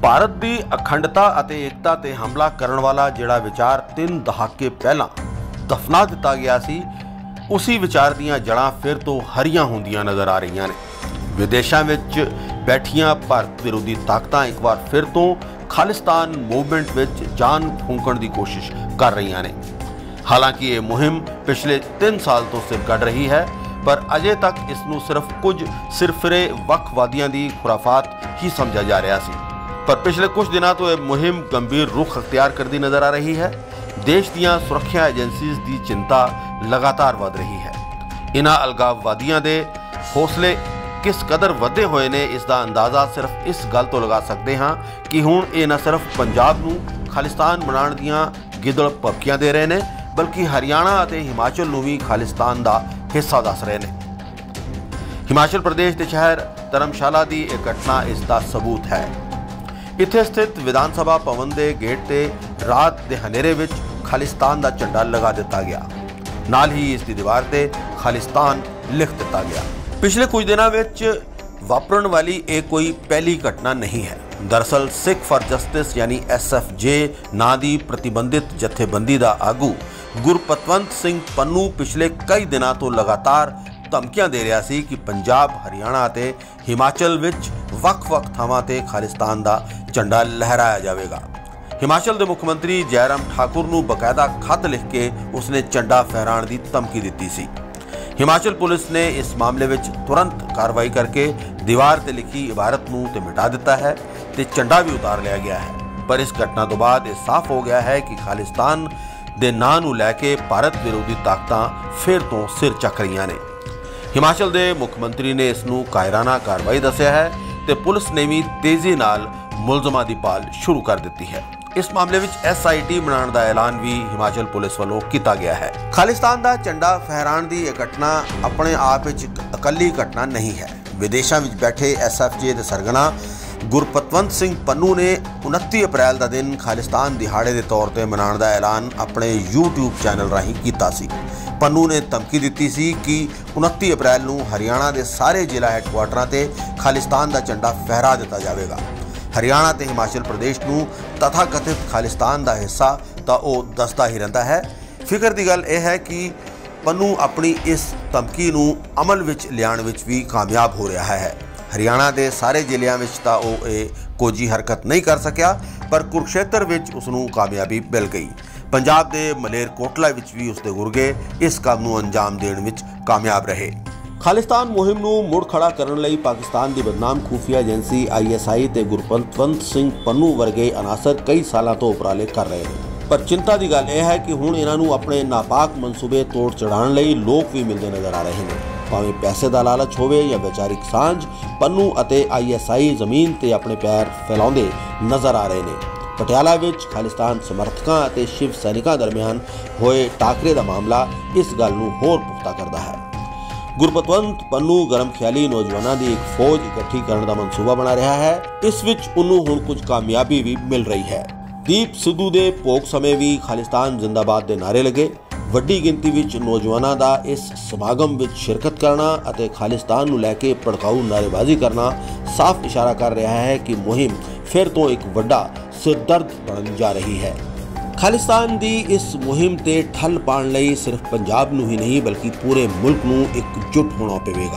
ਭਾਰਤ ਦੀ ਅਖੰਡਤਾ ਅਤੇ ਏਕਤਾ ਤੇ ਹਮਲਾ ਕਰਨ ਵਾਲਾ ਜਿਹੜਾ ਵਿਚਾਰ 3 ਦਹਾਕੇ ਪਹਿਲਾਂ ਦਫਨਾ ਦਿੱਤਾ ਗਿਆ ਸੀ, ਉसी ਵਿਚਾਰ ਦੀਆਂ ਜੜ੍ਹਾਂ ਫਿਰ ਤੋਂ ਹਰੀਆਂ ਹੁੰਦੀਆਂ ਨਜ਼ਰ ਆ ਰਹੀਆਂ ਨੇ। ਵਿਦੇਸ਼ਾਂ ਵਿੱਚ ਬੈਠੀਆਂ ਭਾਰਤ ਵਿਰੋਧੀ ਤਾਕਤਾਂ ਇੱਕ ਵਾਰ ਫਿਰ ਤੋਂ ਖਾਲਿਸਤਾਨ ਮੂਵਮੈਂਟ ਵਿੱਚ ਜਾਨ ਫੂਕਣ ਦੀ ਕੋਸ਼ਿਸ਼ ਕਰ ਰਹੀਆਂ ਨੇ। ਹਾਲਾਂਕਿ ਇਹ ਮੁਹਿੰਮ ਪਿਛਲੇ 3 ਸਾਲ ਤੋਂ ਸਿਰ ਕੱਢ ਰਹੀ ਹੈ, ਪਰ ਅਜੇ ਤੱਕ ਇਸ ਨੂੰ ਸਿਰਫ ਕੁਝ ਸਿਰਫਿਰੇ ਵੱਖਵਾਦੀਆਂ ਦੀ ਖੁਰਾਫਾਤ ਹੀ ਸਮਝਿਆ ਜਾ ਰਿਹਾ ਸੀ। ਪਰ ਪਿਛਲੇ ਕੁਝ ਦਿਨਾਂ ਤੋਂ ਇਹ ਮੁਹਿੰਮ ਗੰਭੀਰ ਰੁਖ ਅਖਤਿਆਰ ਕਰਦੀ ਨਜ਼ਰ ਆ ਰਹੀ ਹੈ। ਦੇਸ਼ ਦੀਆਂ ਸੁਰੱਖਿਆ ਏਜੰਸੀਜ਼ ਦੀ ਚਿੰਤਾ ਲਗਾਤਾਰ ਵਧ ਰਹੀ ਹੈ। ਇਹਨਾਂ ਅਲਗਾਵਵਾਦੀਆਂ ਦੇ ਹੌਸਲੇ ਕਿਸ ਕਦਰ ਵਧੇ ਹੋਏ ਨੇ, ਇਸ ਦਾ ਅੰਦਾਜ਼ਾ ਸਿਰਫ ਇਸ ਗੱਲ ਤੋਂ ਲਗਾ ਸਕਦੇ ਹਾਂ ਕਿ ਹੁਣ ਇਹ ਨਾ ਸਿਰਫ ਪੰਜਾਬ ਨੂੰ ਖਾਲਿਸਤਾਨ ਬਣਾਉਣ ਦੀਆਂ ਗਿੱਦੜ ਭਬਕੀਆਂ ਦੇ ਰਹੇ ਨੇ, ਬਲਕਿ ਹਰਿਆਣਾ ਅਤੇ ਹਿਮਾਚਲ ਨੂੰ ਵੀ ਖਾਲਿਸਤਾਨ ਦਾ ਹਿੱਸਾ ਦੱਸ ਰਹੇ ਨੇ। ਹਿਮਾਚਲ ਪ੍ਰਦੇਸ਼ ਦੇ ਸ਼ਹਿਰ ਧਰਮਸ਼ਾਲਾ ਦੀ ਇਹ ਘਟਨਾ ਇਸ ਦਾ ਸਬੂਤ ਹੈ। ਇੱਥੇ ਸਥਿਤ ਵਿਧਾਨ ਸਭਾ ਭਵਨ ਦੇ ਗੇਟ ਤੇ ਰਾਤ ਦੇ ਹਨੇਰੇ ਵਿੱਚ ਖਾਲਿਸਤਾਨ ਦਾ ਝੰਡਾ ਲਗਾ ਦਿੱਤਾ ਗਿਆ। ਨਾਲ ਹੀ ਇਸ ਦੀ ਦੀਵਾਰ ਤੇ ਖਾਲਿਸਤਾਨ ਲਿਖ ਦਿੱਤਾ ਗਿਆ। ਪਿਛਲੇ ਕੁਝ ਦਿਨਾਂ ਵਿੱਚ ਵਾਪਰਨ ਵਾਲੀ ਇਹ ਕੋਈ ਪਹਿਲੀ ਘਟਨਾ ਨਹੀਂ ਹੈ। ਦਰਅਸਲ ਸਿੱਖ ਫਾਰ ਜਸਟਿਸ ਯਾਨੀ SFJ ਨਾਂ ਦੀ ਪ੍ਰਤੀਬੰਧਿਤ ਜਥੇਬੰਦੀ ਦਾ ਆਗੂ ਗੁਰਪਤਵੰਤ ਸਿੰਘ ਪੰਨੂ ਪਿਛਲੇ ਕਈ ਦਿਨਾਂ ਤੋਂ ਲਗਾਤਾਰ ਧਮਕੀਆਂ ਦੇ ਰਿਹਾ ਸੀ ਕਿ ਪੰਜਾਬ, ਹਰਿਆਣਾ ਅਤੇ ਹਿਮਾਚਲ ਵਿੱਚ ਵੱਖ-ਵੱਖ ਥਾਵਾਂ ਤੇ ਖਾਲਿਸਤਾਨ ਦਾ ਝੰਡਾ ਲਹਿਰਾਇਆ ਜਾਵੇਗਾ। ਹਿਮਾਚਲ ਦੇ ਮੁੱਖ ਮੰਤਰੀ ਜੈਰਾਮ ਠਾਕੁਰ ਨੂੰ ਬਕਾਇਦਾ ਖੱਤ ਲਿਖ ਕੇ ਉਸਨੇ ਝੰਡਾ ਫਹਿਰਾਉਣ ਦੀ ਧਮਕੀ ਦਿੱਤੀ ਸੀ। ਹਿਮਾਚਲ ਪੁਲਿਸ ਨੇ ਇਸ ਮਾਮਲੇ ਵਿੱਚ ਤੁਰੰਤ ਕਾਰਵਾਈ ਕਰਕੇ ਦੀਵਾਰ ਤੇ ਲਿਖੀ ਇਬਾਰਤ ਨੂੰ ਤੇ ਮਿਟਾ ਦਿੱਤਾ ਹੈ ਤੇ ਝੰਡਾ ਵੀ ਉਤਾਰ ਲਿਆ ਗਿਆ ਹੈ। ਪਰ ਇਸ ਘਟਨਾ ਤੋਂ ਬਾਅਦ ਇਹ ਸਾਫ਼ ਹੋ ਗਿਆ ਹੈ ਕਿ ਖਾਲਿਸਤਾਨ ਦੇ ਨਾਂ ਨੂੰ ਲੈ ਕੇ ਭਾਰਤ ਵਿਰੋਧੀ ਤਾਕਤਾਂ ਫਿਰ ਤੋਂ ਸਿਰ ਚੱਕ ਰਹੀਆਂ ਨੇ। ਹਿਮਾਚਲ ਦੇ ਮੁੱਖ ਮੰਤਰੀ ਨੇ ਇਸ ਨੂੰ ਕਾਇਰਾਨਾ ਕਾਰਵਾਈ ਦੱਸਿਆ ਹੈ ਤੇ ਪੁਲਿਸ ਨੇ ਵੀ ਤੇਜ਼ੀ ਨਾਲ ਮੁਲਜ਼ਮਾਂ ਦੀ ਭਾਲ ਸ਼ੁਰੂ ਕਰ ਦਿੱਤੀ ਹੈ। ਇਸ ਮਾਮਲੇ ਵਿੱਚ SIT ਬਣਾਉਣ ਦਾ ਐਲਾਨ ਵੀ ਹਿਮਾਚਲ ਪੁਲਿਸ ਵੱਲੋਂ ਕੀਤਾ ਗਿਆ ਹੈ। ਖਾਲਿਸਤਾਨ ਦਾ ਝੰਡਾ ਫਹਿਰਾਉਣ ਦੀ ਇਹ ਘਟਨਾ ਆਪਣੇ ਆਪ ਵਿੱਚ ਇਕੱਲੀ ਘਟਨਾ ਨਹੀਂ ਹੈ। ਵਿਦੇਸ਼ਾਂ ਵਿੱਚ ਬੈਠੇ SFJ ਦੇ ਸਰਗਨਾ ਗੁਰਪਤਵੰਤ ਸਿੰਘ ਪੰਨੂ ਨੇ 29 ਅਪ੍ਰੈਲ ਦਾ ਦਿਨ ਖਾਲਿਸਤਾਨ ਦਿਹਾੜੇ ਦੇ ਤੌਰ ਤੇ ਮਨਾਉਣ ਦਾ ਐਲਾਨ ਆਪਣੇ YouTube ਚੈਨਲ ਰਾਹੀਂ ਕੀਤਾ ਸੀ। ਪੰਨੂ ਨੇ ਧਮਕੀ ਦਿੱਤੀ ਸੀ ਕਿ 29 ਅਪ੍ਰੈਲ ਨੂੰ ਹਰਿਆਣਾ ਦੇ ਸਾਰੇ ਜ਼ਿਲ੍ਹਾ ਹੈੱਡਕੁਆਟਰਾਂ ਤੇ ਖਾਲਿਸਤਾਨ ਦਾ ਝੰਡਾ ਫਹਿਰਾ ਦਿੱਤਾ ਜਾਵੇਗਾ। ਹਰਿਆਣਾ ਤੇ ਹਿਮਾਚਲ ਪ੍ਰਦੇਸ਼ ਨੂੰ ਤਥਾਕਥਿਤ ਖਾਲਿਸਤਾਨ ਦਾ ਹਿੱਸਾ ਤਾਂ ਉਹ ਦੱਸਦਾ ਹੀ ਰਹਿੰਦਾ ਹੈ। ਫਿਕਰ ਦੀ ਗੱਲ ਇਹ ਹੈ ਕਿ ਪੰਨੂ ਆਪਣੀ ਇਸ ਧਮਕੀ ਨੂੰ ਅਮਲ ਵਿੱਚ ਲਿਆਉਣ ਵਿੱਚ ਵੀ ਕਾਮਯਾਬ ਹੋ ਰਿਹਾ ਹੈ। ਹਰਿਆਣਾ ਦੇ ਸਾਰੇ ਜ਼ਿਲ੍ਹਿਆਂ ਵਿੱਚ ਤਾਂ ਉਹ ਇਹ ਕੋਝੀ ਹਰਕਤ ਨਹੀਂ ਕਰ ਸਕਿਆ, ਪਰ ਕੁਰੂਕਸ਼ੇਤਰ ਵਿੱਚ ਉਸ ਨੂੰ ਕਾਮਯਾਬੀ ਮਿਲ ਗਈ। ਪੰਜਾਬ ਦੇ ਮਲੇਰਕੋਟਲਾ ਵਿੱਚ ਵੀ ਉਸਦੇ ਗੁਰਗੇ ਇਸ ਕੰਮ ਨੂੰ ਅੰਜਾਮ ਦੇਣ ਵਿੱਚ ਕਾਮਯਾਬ ਰਹੇ। ਖਾਲਿਸਤਾਨ ਮੁਹਿੰਮ ਨੂੰ ਮੁੜ ਖੜਾ ਕਰਨ ਲਈ ਪਾਕਿਸਤਾਨ ਦੀ ਬਦਨਾਮ ਖੂਫੀਆ ਏਜੰਸੀ ISI ਤੇ ਗੁਰਪਤਵੰਤ ਸਿੰਘ ਪੰਨੂ ਵਰਗੇ ਅਨਾਸਰ ਕਈ ਸਾਲਾਂ ਤੋਂ ਉਪਰਾਲੇ ਕਰ ਰਹੇ ਨੇ। ਪਰ ਚਿੰਤਾ ਦੀ ਗੱਲ ਇਹ ਹੈ ਕਿ ਹੁਣ ਇਹਨਾਂ ਨੂੰ ਆਪਣੇ ਨਾਪਾਕ ਮਨਸੂਬੇ ਤੋੜ ਚੜਾਉਣ ਲਈ ਲੋਕ ਵੀ ਮਿਲਦੇ ਨਜ਼ਰ ਆ ਰਹੇ ਨੇ। ਭਾਵੇਂ ਪੈਸੇ ਦਾ ਲਾਲਚ ਹੋਵੇ ਜਾਂ ਵਿਚਾਰਿਕ ਸਾਂਝ, ਪੰਨੂ ਅਤੇ ISI ਜ਼ਮੀਨ ਤੇ ਆਪਣੇ ਪੈਰ ਫੈਲਾਉਂਦੇ ਨਜ਼ਰ ਆ ਰਹੇ ਨੇ। ਪਟਿਆਲਾ ਵਿੱਚ ਖਾਲਿਸਤਾਨ ਸਮਰਥਕਾਂ ਅਤੇ ਸ਼ਿਵ ਸੈਨਿਕਾਂ ਦਰਮਿਆਨ ਹੋਏ ਟਾਕਰੇ ਦਾ ਮਾਮਲਾ ਇਸ ਗੱਲ ਨੂੰ ਹੋਰ ਪੁਖਤਾ ਕਰਦਾ ਹੈ। ਗੁਰਪਤਵੰਤ ਪੰਨੂ ਗਰਮ ਖਿਆਲੀ ਨੌਜਵਾਨਾਂ ਦੀ ਇੱਕ ਫੌਜ ਇਕੱਠੀ ਕਰਨ ਦਾ ਮਨਸੂਬਾ ਬਣਾ ਰਿਹਾ ਹੈ। ਇਸ ਵਿੱਚ ਉਹਨੂੰ ਹੁਣ ਕੁਝ ਕਾਮਯਾਬੀ ਵੀ ਮਿਲ ਰਹੀ ਹੈ। ਦੀਪ ਸਿੱਧੂ ਦੇ ਭੋਗ ਸਮੇਂ ਵੀ ਖਾਲਿਸਤਾਨ ਜ਼ਿੰਦਾਬਾਦ ਦੇ ਨਾਅਰੇ ਲੱਗੇ। ਵੱਡੀ ਗਿਣਤੀ ਵਿੱਚ ਨੌਜਵਾਨਾਂ ਦਾ ਇਸ ਸਮਾਗਮ ਵਿੱਚ ਸ਼ਿਰਕਤ ਕਰਨਾ ਅਤੇ ਖਾਲਿਸਤਾਨ ਨੂੰ ਲੈ ਕੇ ਭੜਕਾਊ ਨਾਅਰੇਬਾਜ਼ੀ ਕਰਨਾ ਸਾਫ਼ ਇਸ਼ਾਰਾ ਕਰ ਰਿਹਾ ਹੈ ਕਿ ਮੁਹਿੰਮ ਫਿਰ ਤੋਂ ਇੱਕ ਵੱਡਾ ਸਿਰਦਰਦ ਬਣਨ ਜਾ ਰਹੀ ਹੈ। ਖਾਲਿਸਤਾਨ ਦੀ ਇਸ ਮੁਹਿੰਮ ਤੇ ਠੱਲ ਪਾਉਣ ਲਈ ਸਿਰਫ ਪੰਜਾਬ ਨੂੰ ਹੀ ਨਹੀਂ ਬਲਕਿ ਪੂਰੇ ਮੁਲਕ ਨੂੰ ਇਕਜੁੱਟ ਹੋਣਾ ਪਵੇਗਾ।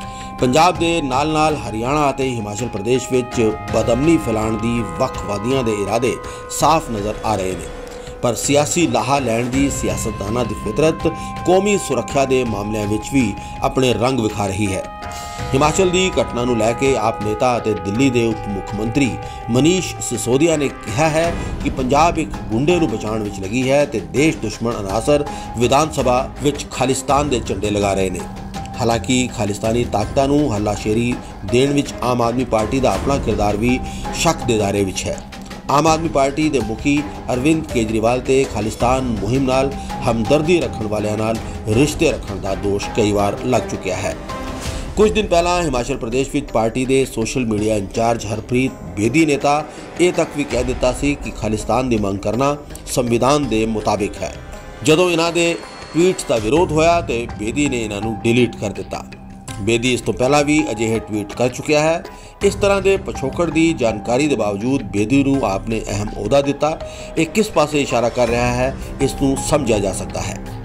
ਪੰਜਾਬ ਦੇ ਨਾਲ-ਨਾਲ ਹਰਿਆਣਾ ਅਤੇ ਹਿਮਾਚਲ ਪ੍ਰਦੇਸ਼ ਵਿੱਚ ਬਦਅਮਨੀ ਫੈਲਾਉਣ ਦੀ ਵੱਖਵਾਦੀਆਂ ਦੇ ਇਰਾਦੇ ਸਾਫ਼ ਨਜ਼ਰ ਆ ਰਹੇ ਨੇ। ਪਰ ਸਿਆਸੀ ਲਾਹਾ ਲੈਣ ਦੀ ਸਿਆਸਤਦਾਨਾਂ ਦੀ ਫਿਤਰਤ ਕੌਮੀ ਸੁਰੱਖਿਆ ਦੇ ਮਾਮਲਿਆਂ ਵਿੱਚ ਵੀ ਆਪਣੇ ਰੰਗ ਵਿਖਾ ਰਹੀ ਹੈ। ਹਿਮਾਚਲ ਦੀ ਘਟਨਾ ਨੂੰ ਲੈ ਕੇ ਆਪ ਨੇਤਾ ਅਤੇ ਦਿੱਲੀ ਦੇ ਉਪ ਮੁੱਖ ਮੰਤਰੀ ਮਨੀਸ਼ ਸਿਸੋਦੀਆ ਨੇ ਕਿਹਾ ਹੈ ਕਿ ਪੰਜਾਬ ਇੱਕ ਗੁੰਡੇ ਨੂੰ ਬਚਾਉਣ ਵਿੱਚ ਲੱਗੀ ਹੈ ਤੇ ਦੇਸ਼ ਦੁਸ਼ਮਣ ਅਨਾਸਰ ਵਿਧਾਨ ਸਭਾ ਵਿੱਚ ਖਾਲਿਸਤਾਨ ਦੇ ਝੰਡੇ ਲਗਾ ਰਹੇ ਨੇ। ਹਾਲਾਂਕਿ ਖਾਲਿਸਤਾਨੀ ਤਾਕਤਾਂ ਨੂੰ ਹੱਲਾਸ਼ੇਰੀ ਦੇਣ ਵਿੱਚ ਆਮ ਆਦਮੀ ਪਾਰਟੀ ਦਾ ਆਪਣਾ ਕਿਰਦਾਰ ਵੀ ਸ਼ੱਕ ਦੇ ਦਾਇਰੇ ਵਿੱਚ ਹੈ। ਆਮ ਆਦਮੀ ਪਾਰਟੀ ਦੇ ਮੁਖੀ ਅਰਵਿੰਦ ਕੇਜਰੀਵਾਲ ਤੇ ਖਾਲਿਸਤਾਨ ਮੁਹਿੰਮ ਨਾਲ ਹਮਦਰਦੀ ਰੱਖਣ ਵਾਲਿਆਂ ਨਾਲ ਰਿਸ਼ਤੇ ਰੱਖਣ ਦਾ ਦੋਸ਼ ਕਈ ਵਾਰ ਲੱਗ ਚੁੱਕਿਆ ਹੈ। ਕੁਝ ਦਿਨ ਪਹਿਲਾਂ ਹਿਮਾਚਲ ਪ੍ਰਦੇਸ਼ ਵਿੱਚ ਪਾਰਟੀ ਦੇ social media incharge Harpreet Bedi ਨੇ ਤਾਂ ਇਹ ਤੱਕ ਵੀ ਕਹਿ ਦਿੱਤਾ ਸੀ ਕਿ ਖਾਲਿਸਤਾਨ ਦੀ ਮੰਗ ਕਰਨਾ ਸੰਵਿਧਾਨ ਦੇ ਮੁਤਾਬਿਕ ਹੈ। ਜਦੋਂ ਇਹਨਾਂ ਦੇ ਟਵੀਟਸ ਦਾ ਵਿਰੋਧ ਹੋਇਆ ਤੇ ਬੇਦੀ ਨੇ ਇਹਨਾਂ ਨੂੰ ਡਿਲੀਟ ਕਰ ਦਿੱਤਾ। ਬੇਦੀ ਇਸ ਤੋਂ ਪਹਿਲਾਂ ਵੀ ਅਜਿਹੇ ਟਵੀਟ ਕਰ ਚੁੱਕਿਆ ਹੈ। ਇਸ ਤਰ੍ਹਾਂ ਦੇ ਪਿਛੋਕੜ ਦੀ ਜਾਣਕਾਰੀ ਦੇ ਬਾਵਜੂਦ ਬੇਦੀ ਨੂੰ ਆਪ ਨੇ ਅਹਿਮ ਅਹੁਦਾ ਦਿੱਤਾ। ਇਹ ਕਿਸ ਪਾਸੇ ਇਸ਼ਾਰਾ ਕਰ ਰਿਹਾ ਹੈ, ਇਸ ਨੂੰ ਸਮਝਿਆ ਜਾ ਸਕਦਾ ਹੈ।